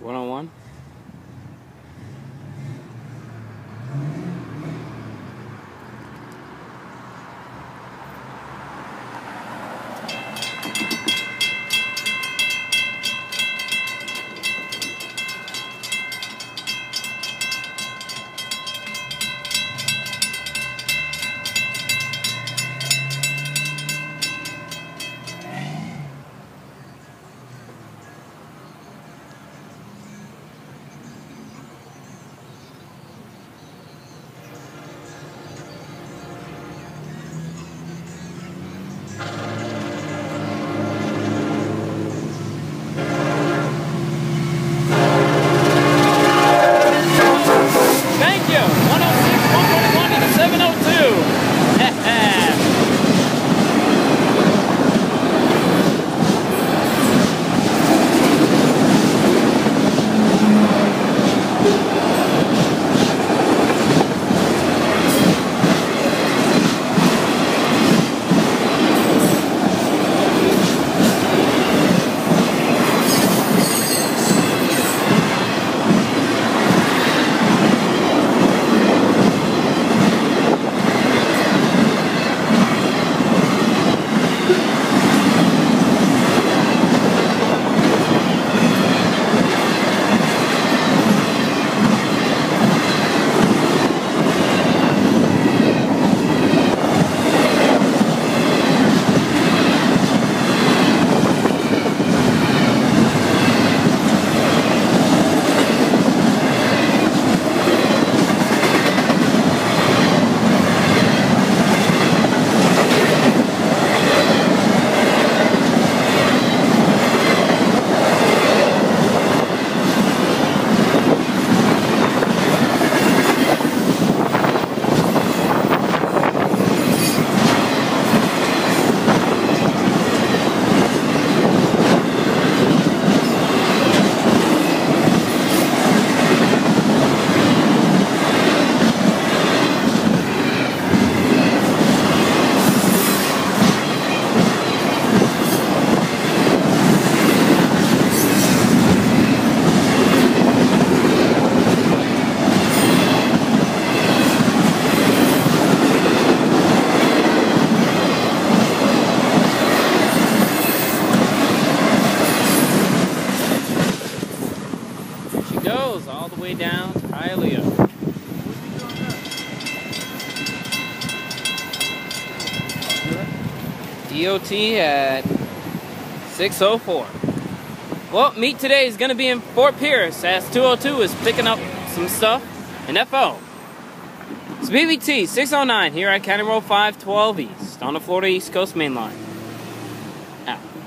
101. Goes all the way down to Hialeah. DOT at 6:04. Well, meet today is going to be in Fort Pierce as 202 is picking up some stuff in FO. It's BBT 609 here at County Road 512 East on the Florida East Coast Main Line. Out.